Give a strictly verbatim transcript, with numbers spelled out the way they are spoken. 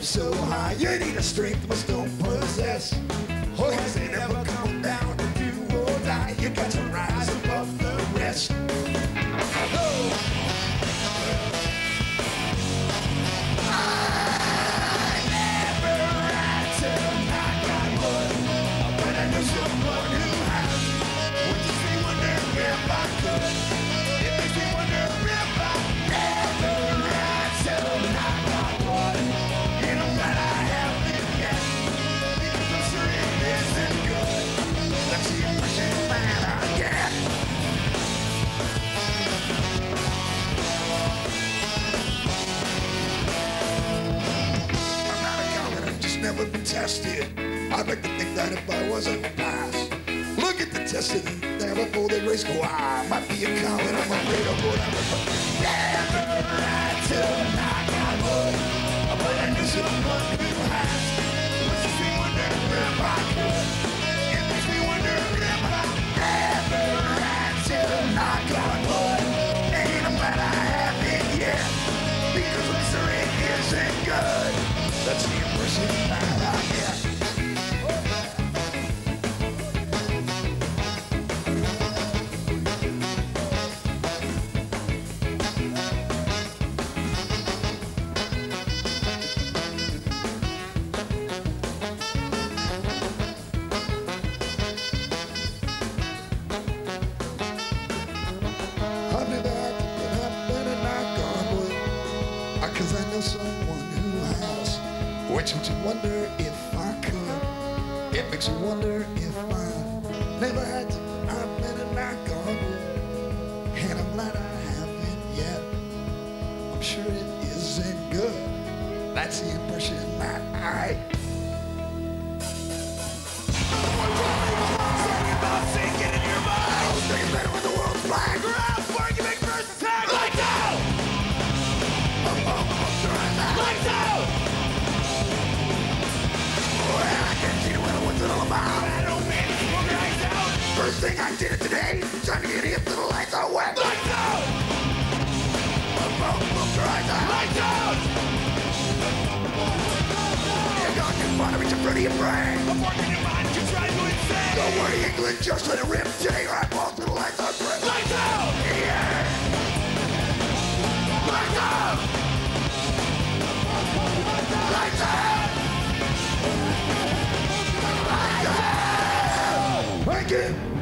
so high. You need a strength most don't possess. Oh, has it ever come down to do or die? You got to rise above the rest. Oh. Someone who has, would you see wonder if I could? It makes me wonder if I never had to knock on wood. And I'm glad I haven't yet, because I'm sure it isn't good. That's the impression that I get. I'm not a coward, I've just never been tested. I'd like to think that if I wasn't past, look at the test of the there before the race go. I might be a coward, I'm afraid of whatever, but never had to knock on wood. But I knew someone who has. It makes me wonder if I could. It makes me wonder if I never had to knock on wood. And I'm glad I haven't yet, because I'm sure it isn't good. That's the impression that I get. Cause I know someone who has, which makes me wonder if I could. It makes me wonder if I never had to. I've been a knock on wood, and I'm glad I haven't yet. I'm sure it isn't good. That's the impression that I. About sinking in your mind. I was thinking better with the world's black. Ground spark, you make first attack. Lights out. Lights out! Well, I can't see what what's it all about. I don't mean to smoke your lights out. First thing I did it today, trying to get hit to the lights are wet. Lights out! Smoke your eyes out. Lights out! You're gone too far to reach in front of your brain. I'm working your mind, you try to insane. Don't worry, England, just let it rip. Today your eyeballs to the lights are bright. Lights out! Yeah! Lights out! Lights out! Lights out! Thank you!